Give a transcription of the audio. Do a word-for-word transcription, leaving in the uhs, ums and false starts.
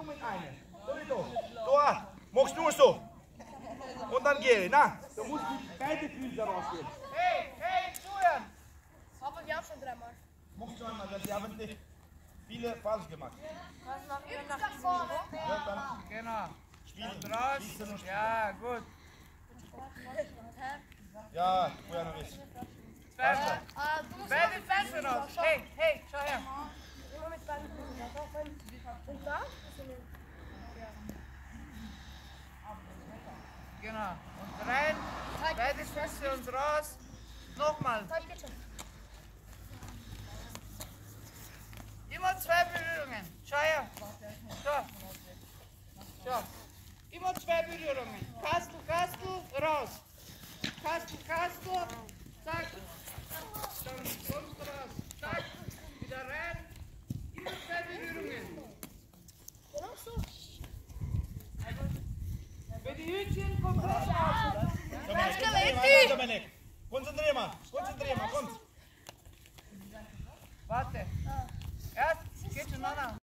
nur mit einem. So, so, machst nur so. Und dann geh, na, du musst mit beide Füße rausgehen. Hey, hey, zuhören! Haben wir auch schon dreimal. Machst du einmal, weil sie haben nicht viele falsch gemacht. Was noch ihr nach diesem Niveau? Ja, dann Genau. spielen. Und raus. Schießen und spielen. Ja, gut. Ja, woher noch ist. Fertig. Ah, du musst Beide Füße raus. Hey, hey, schau her. immer mit beiden Füßen raus. Auch wenn- Und da? Genau. Und rein. Beide Füße und raus. Nochmal. Zeit geht schon. Immer zwei Berührungen. Schau her. So. So. Immer zwei Berührungen. Kastel, Kastel, raus. Kastel, Kastel. Zack. Dann kommst du raus. Zack. Wieder rein. Immer zwei Berührungen. Genau so. Wenn die Hütchen komplett aus. Dominik, Dominik. Konzentrier mal, konzentrier mal, komm. Warte. Erst geht schon an.